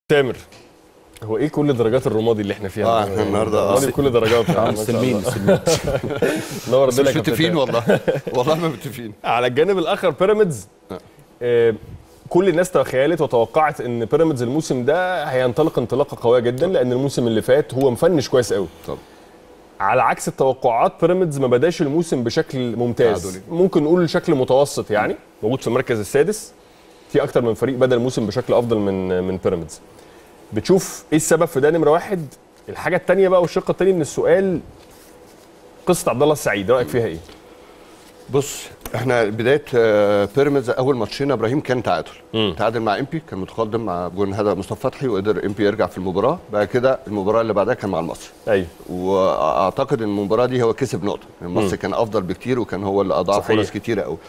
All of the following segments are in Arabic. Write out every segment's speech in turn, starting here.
تامر، هو ايه كل درجات الرمادي اللي احنا فيها؟ احنا النهارده الرمادي بكل درجاتها. مستلمين نور بس مش متفقين والله. والله ما متفقين. على الجانب الاخر بيراميدز، كل الناس تخيلت وتوقعت ان بيراميدز الموسم ده هينطلق انطلاقه قويه جدا، لان الموسم اللي فات هو مفنش كويس قوي. طب على عكس التوقعات بيراميدز ما بداش الموسم بشكل ممتاز، ممكن نقول شكل متوسط، يعني موجود في المركز السادس. في اكتر من فريق بدا الموسم بشكل افضل من بيراميدز. بتشوف ايه السبب في ده؟ نمره واحد. الحاجه الثانيه بقى والشق الثاني من السؤال، قصه عبد الله السعيد رايك فيها ايه؟ بص، احنا بدايه بيراميدز اول ماتشين ابراهيم كان تعادل مع امبي، كان متقدم مع جون هدف مصطفى فتحي، وقدر امبي يرجع في المباراه. بعد كده المباراه اللي بعدها كان مع المصري. ايوه، واعتقد ان المباراه دي هو كسب نقطه، المصري كان افضل بكتير وكان هو اللي اضاع فرص كتيره قوي.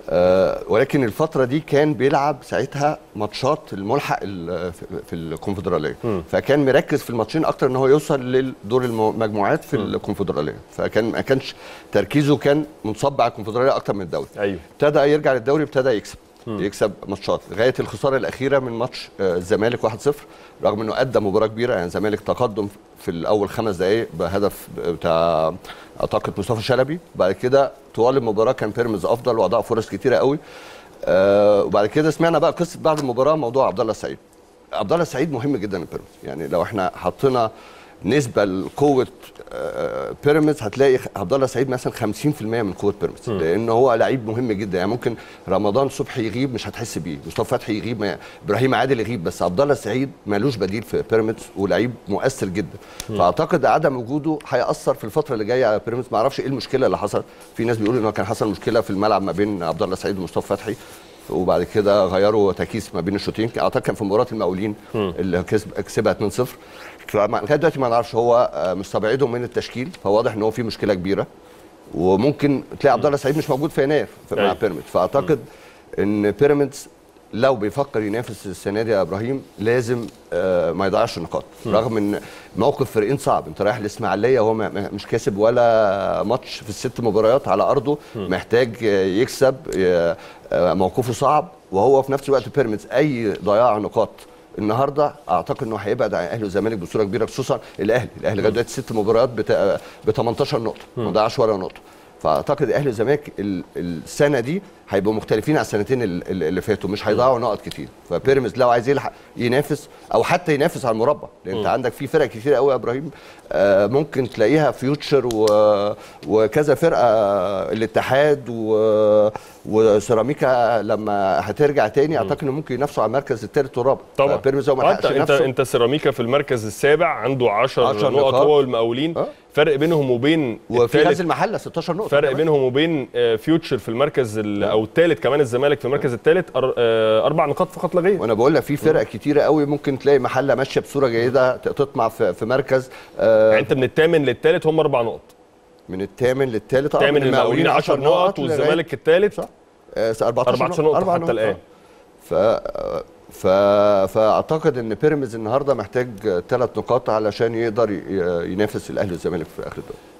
ولكن الفتره دي كان بيلعب ساعتها ماتشات الملحق في الكونفدراليه، فكان مركز في الماتشين اكتر ان هو يوصل للدور المجموعات في الكونفدراليه، فكان ما كانش تركيزه، كان منصب على الكونفدراليه اكتر من الدوري. ايوه، ابتدى يرجع للدوري، ابتدى يكسب ماتشات لغايه الخساره الاخيره من ماتش الزمالك 1-0، رغم انه ادى مباراه كبيره. يعني الزمالك تقدم في الاول 5 دقائق بهدف بتاع اعتقد مصطفى شلبي، بعد كده طوال المباراه كان بيراميدز افضل واضاع فرص كتيره قوي. وبعد كده سمعنا بقى قصه بعد المباراه موضوع عبد الله السعيد. عبد الله السعيد مهم جدا لبيراميدز، يعني لو احنا حطينا نسبه لقوه بيراميدز هتلاقي عبد الله السعيد مثلا 50% من قوه بيراميدز، لان هو لعيب مهم جدا. يعني ممكن رمضان صبحي يغيب مش هتحس بيه، مصطفى فتحي يغيب، ابراهيم عادل يغيب، بس عبد الله السعيد مالوش بديل في بيراميدز ولعيب مؤثر جدا. فاعتقد عدم وجوده هياثر في الفتره اللي جايه على بيراميدز. ما اعرفش ايه المشكله اللي حصل، في ناس بيقولوا انه كان حصل مشكله في الملعب ما بين عبد الله السعيد ومصطفى فتحي، وبعد كده غيروا تكيس ما بين الشوطين. اعتقد كان في مباراه المقاولين اللي كسبها 2-0. لغايه دلوقتي ما نعرفش، هو مستبعده من التشكيل، فواضح ان هو في مشكله كبيره، وممكن تلاقي عبد الله السعيد مش موجود في يناير مع بيراميدز. فاعتقد ان بيراميدز لو بيفكر ينافس السنه دي يا ابراهيم لازم ما يضيعش النقاط، رغم ان موقف فريقين صعب. انت رايح الاسماعيليه وهو مش كاسب ولا ماتش في ال6 مباريات على ارضه، محتاج يكسب، موقفه صعب، وهو في نفس الوقت بيراميدز اي ضياع نقاط النهارده اعتقد انه هيبعد عن الاهلي والزمالك بصوره كبيره، خصوصا الاهلي لغايه دلوقتي 6 مباريات ب 18 نقطه، ما ضيعش ولا نقطه. فاعتقد الاهلي والزمالك السنه دي هيبقوا مختلفين عن السنتين اللي فاتوا، مش هيضيعوا نقط كتير. فبيراميدز لو عايز يلحق ينافس او حتى ينافس على المربع، لان انت عندك في فرق كتير قوي يا ابراهيم، ممكن تلاقيها فيوتشر وكذا فرقه، الاتحاد وسيراميكا لما هترجع تاني اعتقد انه ممكن ينافسوا على المركز الثالث والرابع. طبعا بيراميدز هو ما لحقش نفسه. انت سيراميكا في المركز السابع عنده 10 نقط، هو والمقاولين فرق بينهم وبين وفي غزل المحله 16 نقطه، فرق بينهم وبين فيوتشر في المركز او الثالث كمان، الزمالك في المركز الثالث 4 نقاط فقط لا غير. وانا بقول لك في فرق كتيره قوي ممكن تلاقي محله ماشيه بصوره جيده تطمع في مركز. يعني انت من الثامن للثالث هم 4 نقط، من الثامن للثالث الثامن المقاولين 10 نقط والزمالك الثالث 14 نقط حتى الان. فاعتقد ان بيراميدز النهارده محتاج 3 نقاط علشان يقدر ينافس الاهلي والزمالك في اخر الدوري.